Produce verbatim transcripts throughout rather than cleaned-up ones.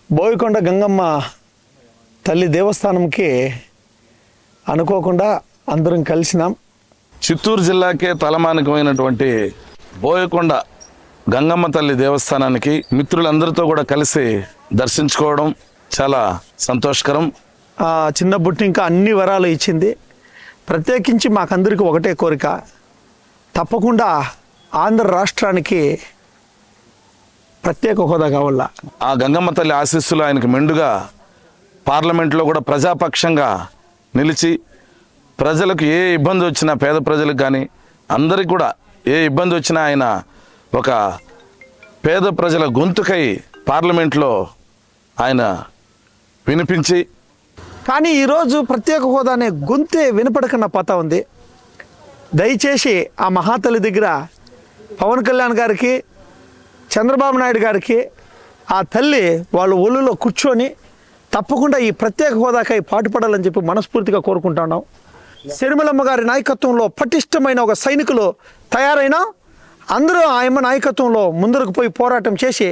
బోయకొండ గంగమ్మ తల్లి దేవస్థానంకి అనుకోకుండా అందరం కలిసినాం. చిత్తూరు జిల్లాకే తలమానికమైనటువంటి బోయకొండ గంగమ్మ తల్లి దేవస్థానానికి మిత్రులందరితో కూడా కలిసి దర్శించుకోవడం చాలా సంతోషకరం. చిన్నప్పటి ఇంకా అన్ని వరాలు ఇచ్చింది. ప్రత్యేకించి మాకందరికి ఒకటే కోరిక, తప్పకుండా ఆంధ్ర రాష్ట్రానికి ప్రత్యేక హోదా కావాల. ఆ గంగమ్మ తల్లి ఆశీస్సులు ఆయనకు మెండుగా పార్లమెంట్లో కూడా ప్రజాపక్షంగా నిలిచి ప్రజలకు ఏ ఇబ్బంది వచ్చినా, పేద ప్రజలకు కానీ అందరికి కూడా ఏ ఇబ్బంది వచ్చినా ఆయన ఒక పేద ప్రజల గొంతుకై పార్లమెంట్లో ఆయన వినిపించి, కానీ ఈరోజు ప్రత్యేక హోదా అనే గొంతే వినపడకన్నా పోతా ఉంది. దయచేసి ఆ మహాతల్లి దగ్గర పవన్ కళ్యాణ్ గారికి, చంద్రబాబు నాయుడు గారికి ఆ తల్లి వాళ్ళ ఒళ్ళులో కూర్చొని తప్పకుండా ఈ ప్రత్యేక హోదాకై పాటుపడాలని చెప్పి మనస్ఫూర్తిగా కోరుకుంటున్నాం. సిరిమలమ్మ గారి నాయకత్వంలో పటిష్టమైన ఒక సైనికులు తయారైనా అందరూ ఆయమ్మ నాయకత్వంలో ముందరకు పోయి పోరాటం చేసి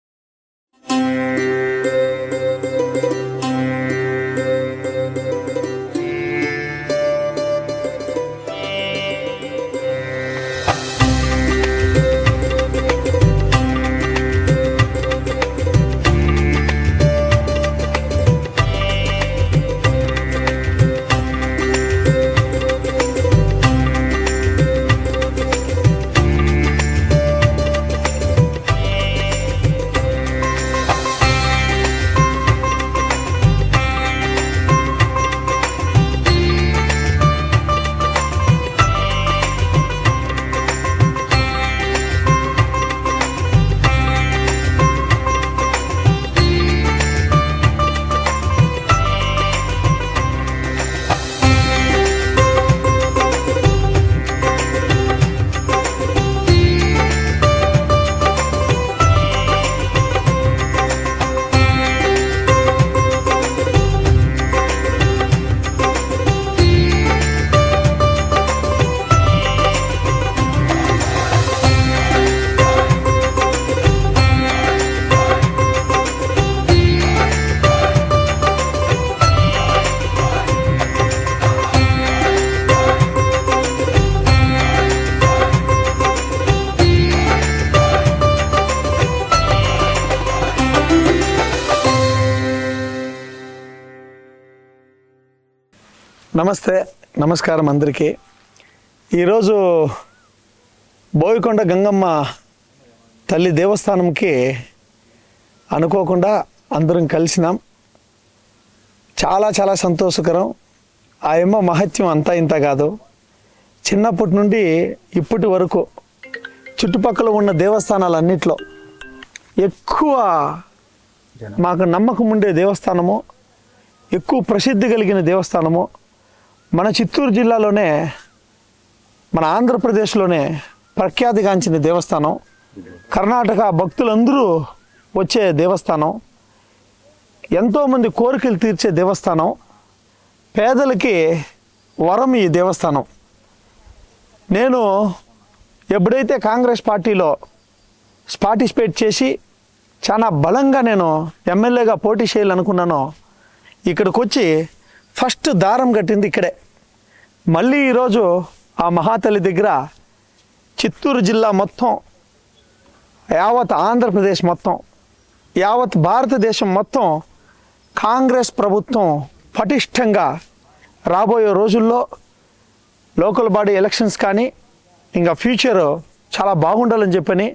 నమస్తే, నమస్కారం అందరికీ. ఈరోజు బోయకొండ గంగమ్మ తల్లి దేవస్థానంకి అనుకోకుండా అందరం కలిసినాం. చాలా చాలా సంతోషకరం. ఆ యమ్మ మహత్యం అంతా ఇంత కాదు. చిన్నప్పటి నుండి ఇప్పటి వరకు చుట్టుపక్కల ఉన్న దేవస్థానాలన్నిట్లో ఎక్కువ మాకు నమ్మకం ఉండే దేవస్థానము, ఎక్కువ ప్రసిద్ధి కలిగిన దేవస్థానము మన చిత్తూరు జిల్లాలోనే, మన ఆంధ్రప్రదేశ్లోనే ప్రఖ్యాతిగాంచిన దేవస్థానం. కర్ణాటక భక్తులందరూ వచ్చే దేవస్థానం, ఎంతోమంది కోరికలు తీర్చే దేవస్థానం, పేదలకి వరం ఈ దేవస్థానం. నేను ఎప్పుడైతే కాంగ్రెస్ పార్టీలో పార్టిసిపేట్ చేసి చాలా బలంగా నేను ఎమ్మెల్యేగా పోటీ చేయాలనుకున్నానో, ఇక్కడికి వచ్చి ఫస్ట్ దారం కట్టింది ఇక్కడే. మళ్ళీ ఈరోజు ఆ మహాతల్లి దగ్గర చిత్తూరు జిల్లా మొత్తం, యావత్ ఆంధ్రప్రదేశ్ మొత్తం, యావత్ భారతదేశం మొత్తం కాంగ్రెస్ ప్రభుత్వం పటిష్టంగా రాబోయే రోజుల్లో లోకల్ బాడీ ఎలక్షన్స్ కానీ ఇంకా ఫ్యూచర్ చాలా బాగుండాలని చెప్పని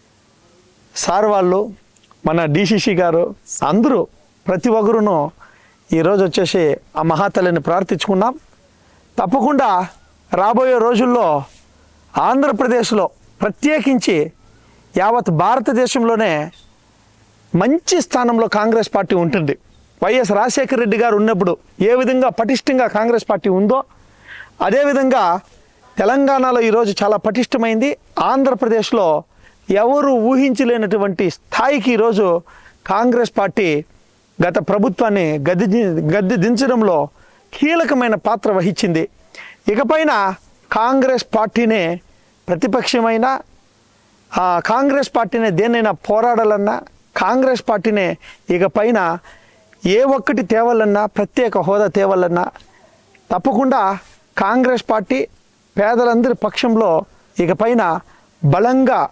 సార్ వాళ్ళు, మన డిసిసి గారు అందరూ ప్రతి ఒక్కరును ఈరోజు వచ్చేసి ఆ మహాతల్లిని ప్రార్థించుకున్నాం. తప్పకుండా రాబోయే రోజుల్లో ఆంధ్రప్రదేశ్లో ప్రత్యేకించి యావత్ భారతదేశంలోనే మంచి స్థానంలో కాంగ్రెస్ పార్టీ ఉంటుంది. వైఎస్ రాజశేఖర రెడ్డి గారు ఉన్నప్పుడు ఏ విధంగా పటిష్టంగా కాంగ్రెస్ పార్టీ ఉందో అదేవిధంగా తెలంగాణలో ఈరోజు చాలా పటిష్టమైంది. ఆంధ్రప్రదేశ్లో ఎవరు ఊహించలేనటువంటి స్థాయికి ఈరోజు కాంగ్రెస్ పార్టీ గత ప్రభుత్వాన్ని గద్దె గద్దె దించడంలో కీలకమైన పాత్ర వహించింది. ఇకపైన కాంగ్రెస్ పార్టీనే ప్రతిపక్షమైన కాంగ్రెస్ పార్టీనే దేన్నైనా పోరాడాలన్నా, కాంగ్రెస్ పార్టీనే ఇక పైన ఏ ఒక్కటి తేవాలన్నా, ప్రత్యేక హోదా తేవాలన్నా తప్పకుండా కాంగ్రెస్ పార్టీ పేదలందరి పక్షంలో ఇక పైన బలంగా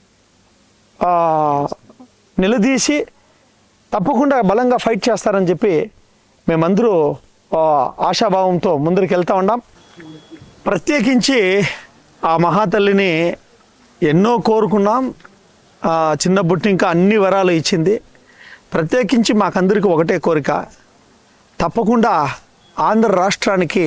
నిలదీసి తప్పకుండా బలంగా ఫైట్ చేస్తారని చెప్పి మేమందరూ ఆశాభావంతో ముందరికి వెళ్తూ ఉన్నాం. ప్రత్యేకించి ఆ మహాతల్లిని ఎన్నో కోరుకున్నాం. చిన్న బుట్టి ఇంకా అన్ని వరాలు ఇచ్చింది. ప్రత్యేకించి మాకందరికీ ఒకటే కోరిక, తప్పకుండా ఆంధ్ర రాష్ట్రానికి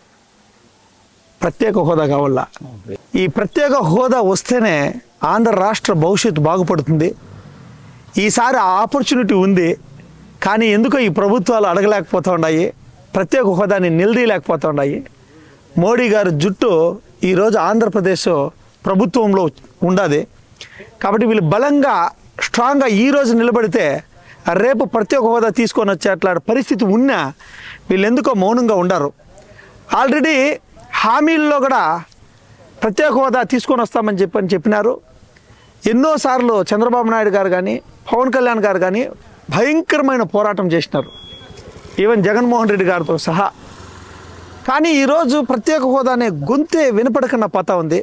ప్రత్యేక హోదా కావాలా. ఈ ప్రత్యేక హోదా వస్తేనే ఆంధ్ర రాష్ట్ర భవిష్యత్తు బాగుపడుతుంది. ఈసారి ఆ ఆపర్చునిటీ ఉంది, కానీ ఎందుకో ఈ ప్రభుత్వాలు అడగలేకపోతూ ఉన్నాయి, ప్రత్యేక హోదాని నిలదీయలేకపోతూ ఉన్నాయి. మోడీ గారు జుట్టు ఈరోజు ఆంధ్రప్రదేశ్ ప్రభుత్వంలో ఉండదు. కాబట్టి వీళ్ళు బలంగా స్ట్రాంగ్గా ఈరోజు నిలబడితే రేపు ప్రత్యేక హోదా తీసుకొని వచ్చే అట్లా పరిస్థితి ఉన్నా వీళ్ళు ఎందుకో మౌనంగా ఉండరు. ఆల్రెడీ హామీల్లో కూడా ప్రత్యేక హోదా తీసుకొని వస్తామని చెప్పని చెప్పినారు. ఎన్నోసార్లు చంద్రబాబు నాయుడు గారు కానీ పవన్ కళ్యాణ్ గారు కానీ భయంకరమైన పోరాటం చేసినారు, ఈవెన్ జగన్మోహన్ రెడ్డి గారితో సహా. కానీ ఈరోజు ప్రత్యేక హోదా అనే గొంతే వినపడకుండా పోతా ఉంది.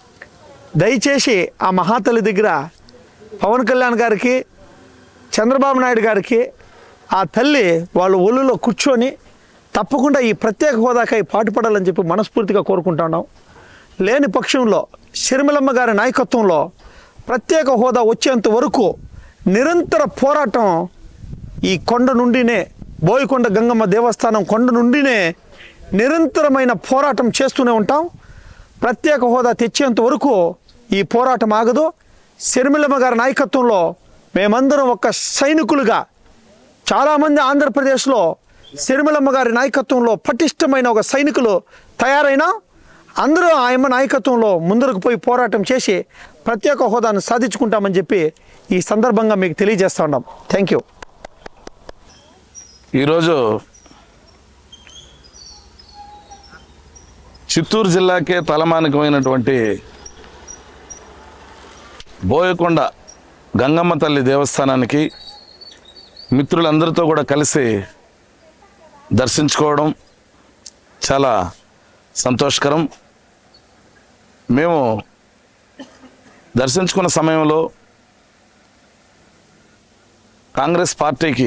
దయచేసి ఆ మహాతల్లి దగ్గర పవన్ కళ్యాణ్ గారికి, చంద్రబాబు నాయుడు గారికి ఆ తల్లి వాళ్ళ ఒళ్ళులో కూర్చొని తప్పకుండా ఈ ప్రత్యేక హోదాకై పాటుపడాలని చెప్పి మనస్ఫూర్తిగా కోరుకుంటున్నాం. లేని పక్షంలో షర్మిలమ్మ గారి నాయకత్వంలో ప్రత్యేక హోదా వచ్చేంత వరకు నిరంతర పోరాటం ఈ కొండ నుండినే, బోయకొండ గంగమ్మ దేవస్థానం కొండ నుండినే నిరంతరమైన పోరాటం చేస్తూనే ఉంటాం. ప్రత్యేక హోదా తెచ్చేంత వరకు ఈ పోరాటం ఆగదు. షర్మిలమ్మ గారి నాయకత్వంలో మేమందరం ఒక సైనికులుగా, చాలామంది ఆంధ్రప్రదేశ్లో షర్మిలమ్మ గారి నాయకత్వంలో పటిష్టమైన ఒక సైనికులు తయారైనా అందరూ ఆయమ్మ నాయకత్వంలో ముందరకు పోయి పోరాటం చేసి ప్రత్యేక హోదాను సాధించుకుంటామని చెప్పి ఈ సందర్భంగా మీకు తెలియజేస్తా ఉన్నాం. Thank you. ఈరోజు చిత్తూరు జిల్లాకే తలమానికమైనటువంటి బోయకొండ గంగమ్మ తల్లి దేవస్థానానికి మిత్రులందరితో కూడా కలిసి దర్శించుకోవడం చాలా సంతోషకరం. మేము దర్శించుకున్న సమయంలో కాంగ్రెస్ పార్టీకి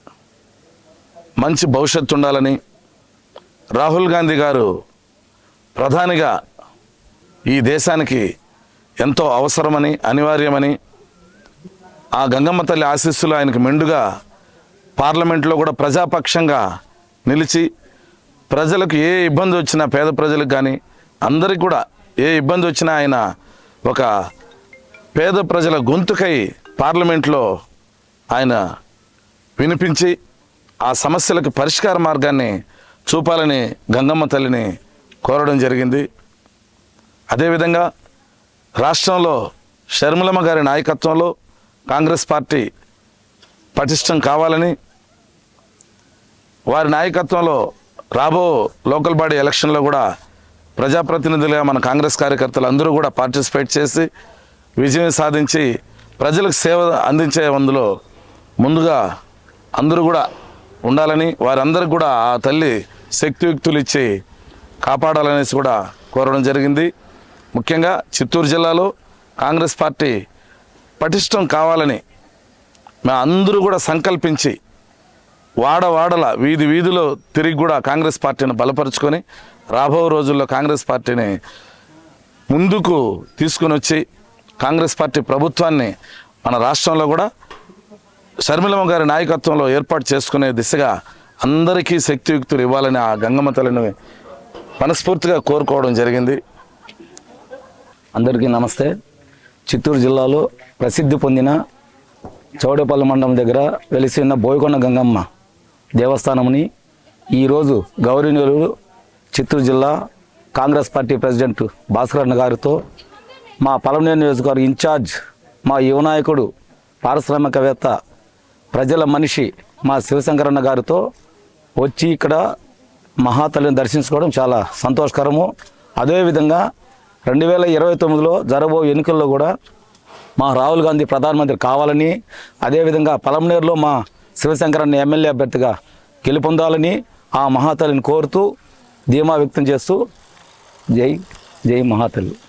మంచి భవిష్యత్తు ఉండాలని, రాహుల్ గాంధీ గారు ప్రధానిగా ఈ దేశానికి ఎంతో అవసరమని, అనివార్యమని, ఆ గంగమ్మ తల్లి ఆశీస్సులు ఆయనకు మెండుగా పార్లమెంట్లో కూడా ప్రజాపక్షంగా నిలిచి ప్రజలకు ఏ ఇబ్బంది వచ్చినా, పేద ప్రజలకు కానీ అందరికీ కూడా ఏ ఇబ్బంది వచ్చినా ఆయన ఒక పేద ప్రజల గొంతుకై పార్లమెంట్లో ఆయన వినిపించి ఆ సమస్యలకు పరిష్కార మార్గాన్ని చూపాలని గంగమ్మ తల్లిని కోరడం జరిగింది. అదేవిధంగా రాష్ట్రంలో షర్మిలమ్మ గారి నాయకత్వంలో కాంగ్రెస్ పార్టీ పటిష్టం కావాలని, వారి నాయకత్వంలో రాబో లోకల్ బాడీ ఎలక్షన్లో కూడా ప్రజాప్రతినిధులుగా మన కాంగ్రెస్ కార్యకర్తలు అందరూ కూడా పార్టిసిపేట్ చేసి విజయం సాధించి ప్రజలకు సేవ అందించే అందులో ముందుగా అందరూ కూడా ఉండాలని, వారందరికీ కూడా ఆ తల్లి శక్తియుక్తులు ఇచ్చి కాపాడాలనేసి కూడా కోరడం జరిగింది. ముఖ్యంగా చిత్తూరు జిల్లాలో కాంగ్రెస్ పార్టీ పటిష్టం కావాలని మేము అందరూ కూడా సంకల్పించి వాడ వాడల వీధి వీధిలో తిరిగి కూడా కాంగ్రెస్ పార్టీని బలపరుచుకొని రాబో రోజుల్లో కాంగ్రెస్ పార్టీని ముందుకు తీసుకుని వచ్చి కాంగ్రెస్ పార్టీ ప్రభుత్వాన్ని మన రాష్ట్రంలో కూడా షర్మిలమ్మ గారి నాయకత్వంలో ఏర్పాటు చేసుకునే దిశగా అందరికీ శక్తియుక్తులు ఇవ్వాలని ఆ గంగమ్మ తల్లిని మనస్ఫూర్తిగా కోరుకోవడం జరిగింది. అందరికీ నమస్తే. చిత్తూరు జిల్లాలో ప్రసిద్ధి పొందిన చౌడేపల్లి మండలం దగ్గర వెలిసి ఉన్న బోయకొండ గంగమ్మ దేవస్థానంని ఈరోజు గౌరవనీయులు చిత్తూరు జిల్లా కాంగ్రెస్ పార్టీ ప్రెసిడెంట్ భాస్కరన్న గారితో, మా పలమనేరు నియోజకవర్గ ఇన్ఛార్జ్, మా యువనాయకుడు, పారిశ్రామికవేత్త, ప్రజల మనిషి మా శివశంకరన్న గారితో వచ్చి ఇక్కడ మహాతల్లిని దర్శించుకోవడం చాలా సంతోషకరము. అదేవిధంగా రెండు వేల ఇరవై తొమ్మిదిలో జరగబో ఎన్నికల్లో కూడా మా రాహుల్ గాంధీ ప్రధానమంత్రి కావాలని, అదేవిధంగా పలమనేరులో మా శివశంకరన్న ఎమ్మెల్యే అభ్యర్థిగా గెలుపొందాలని ఆ మహాతల్లిని కోరుతూ ధీమా వ్యక్తం చేస్తూ జై జై మహాతల్లి.